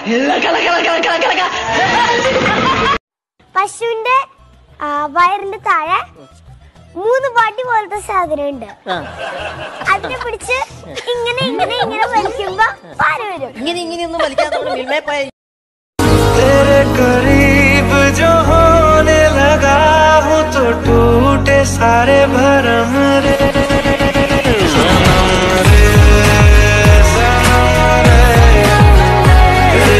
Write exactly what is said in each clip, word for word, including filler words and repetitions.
പശുവിന്റെ വയറിന്റെ താഴെ മൂന്ന് പാട്ടി പോലത്തെ സാധനം ഉണ്ട്. അതിനെ പിടിച്ച് ഇങ്ങനെ ഇങ്ങനെ ഇങ്ങനെ വലിക്കുമ്പോ പാര വരും. ഇങ്ങനെ ഇങ്ങനെയൊന്നും വലിക്കാതെ जो होने लगा हूँ तो टूटे सारे भरम रे सनम रे सनम रे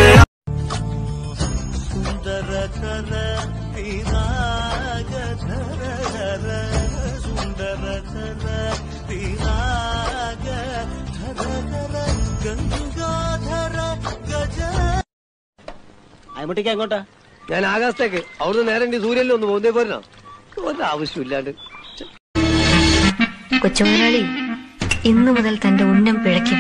सुंदर कर विराग धर सुंदर कर विराग धर गंगाधर गज അയ്മുട്ടിക്ക് എങ്ങോട്ടാ? ഞാൻ ആകാശത്തേക്ക്. അവിടുന്ന് നേരെ സൂര്യനിൽ ഒന്ന് പോകുന്നേ പോരണോ? ഒരാവശ്യമില്ലാണ്ട്. കൊച്ചുമുതലാളി ഇന്നു മുതൽ തന്റെ ഉന്നം പിഴയ്ക്കും.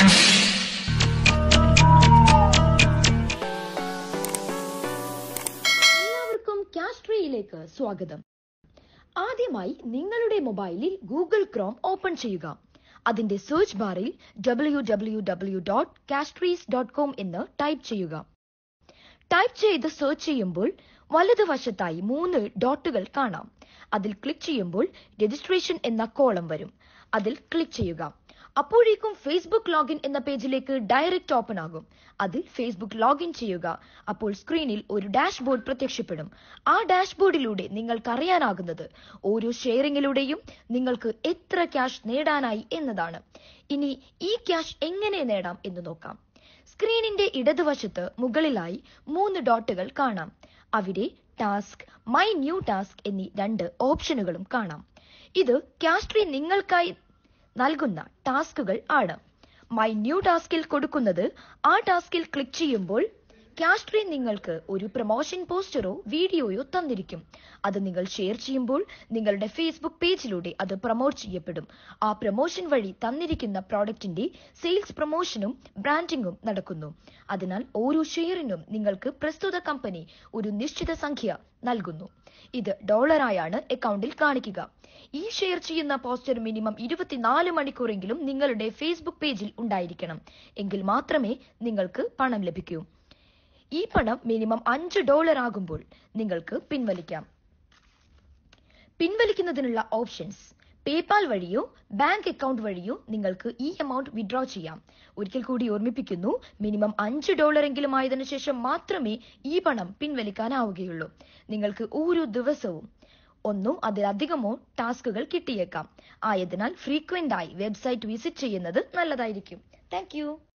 എല്ലാവർക്കും കാസ്ട്രിയിലേക്ക് സ്വാഗതം. ആദ്യമായി നിങ്ങളുടെ മൊബൈലിൽ ഗൂഗിൾ ക്രോം ഓപ്പൺ ചെയ്യുക. അതിന്റെ സെർച്ച് ബാറിൽ W W W dot Castries dot com എന്ന് ടൈപ്പ് ചെയ്യുക. ടൈപ്പ് ചെയ്ത് സെർച്ച് ചെയ്യുമ്പോൾ വലതുവശത്തായി മൂന്ന് ഡോട്ടുകൾ കാണാം. അതിൽ ക്ലിക്ക് ചെയ്യുമ്പോൾ രജിസ്ട്രേഷൻ എന്ന കോളം വരും. അതിൽ ക്ലിക്ക് ചെയ്യുക. അപ്പോഴേക്കും ഫേസ്ബുക്ക് ലോഗിൻ എന്ന പേജിലേക്ക് ഡയറക്റ്റ് ഓപ്പൺ ആകും. അതിൽ ഫേസ്ബുക്ക് ലോഗിൻ ചെയ്യുക. അപ്പോൾ സ്ക്രീനിൽ ഒരു ഡാഷ്ബോർഡ് പ്രത്യക്ഷപ്പെടും. ആ ഡാഷ്ബോർഡിലൂടെ നിങ്ങൾക്ക് അറിയാനാകുന്നത് ഓരോ ഷെയറിങ്ങിലൂടെയും നിങ്ങൾക്ക് എത്ര ക്യാഷ് നേടാനായി എന്നതാണ്. ഇനി ഈ ക്യാഷ് എങ്ങനെ നേടാം എന്ന് നോക്കാം. സ്ക്രീനിന്റെ ഇടതുവശത്ത് മുകളിലായി മൂന്ന് ഡോട്ടുകൾ കാണാം. അവിടെ ടാസ്ക്, മൈ ന്യൂ ടാസ്ക് എന്നീ രണ്ട് ഓപ്ഷനുകളും കാണാം. ഇത് കാസ്ട്രി നിങ്ങൾക്കായി നൽകുന്ന ടാസ്കുകൾ ആണ്. മൈ ന്യൂ ടാസ്കിൽ കൊടുക്കുന്നത് ആ ടാസ്കിൽ ക്ലിക്ക് ചെയ്യുമ്പോൾ കാസ്ട്രി നിങ്ങൾക്ക് ഒരു പ്രൊമോഷൻ പോസ്റ്ററോ വീഡിയോയോ തന്നിരിക്കും. അത് നിങ്ങൾ ഷെയർ ചെയ്യുമ്പോൾ നിങ്ങളുടെ ഫേസ്ബുക്ക് പേജിലൂടെ അത് പ്രൊമോട്ട് ചെയ്യപ്പെടും. ആ പ്രൊമോഷൻ വഴി തന്നിരിക്കുന്ന പ്രോഡക്റ്റിന്റെ സെയിൽസ് പ്രൊമോഷനും ബ്രാൻഡിംഗും നടക്കുന്നു. അതിനാൽ ഓരോ ഷെയറിനും നിങ്ങൾക്ക് പ്രസ്തുത കമ്പനി ഒരു നിശ്ചിത സംഖ്യ നൽകുന്നു. ഇത് ഡോളറായാണ് അക്കൗണ്ടിൽ കാണിക്കുക. ഈ ഷെയർ ചെയ്യുന്ന പോസ്റ്റർ മിനിമം ഇരുപത്തിനാല് മണിക്കൂറെങ്കിലും നിങ്ങളുടെ ഫേസ്ബുക്ക് പേജിൽ ഉണ്ടായിരിക്കണം. എങ്കിൽ മാത്രമേ നിങ്ങൾക്ക് പണം ലഭിക്കൂ. ഈ പണം മിനിമം അഞ്ച് ഡോളർ ആകുമ്പോൾ നിങ്ങൾക്ക് പിൻവലിക്കാം. പിൻവലിക്കുന്നതിനുള്ള ഓപ്ഷൻസ് പേപാൽ വഴിയോ ബാങ്ക് അക്കൗണ്ട് വഴിയോ നിങ്ങൾക്ക് ഈ എമൗണ്ട് വിഡ്രോ ചെയ്യാം. ഒരിക്കൽ കൂടി ഓർമ്മിപ്പിക്കുന്നു, മിനിമം അഞ്ച് ഡോളർ എങ്കിലും ആയതിനു ശേഷം മാത്രമേ ഈ പണം പിൻവലിക്കാനാവുകയുള്ളൂ. നിങ്ങൾക്ക് ഓരോ ദിവസവും ഒന്നോ അതിലധികമോ ടാസ്കുകൾ കിട്ടിയേക്കാം. ആയതിനാൽ ഫ്രീക്വന്റ് ആയി വെബ്സൈറ്റ് വിസിറ്റ് ചെയ്യുന്നത് നല്ലതായിരിക്കും. താങ്ക്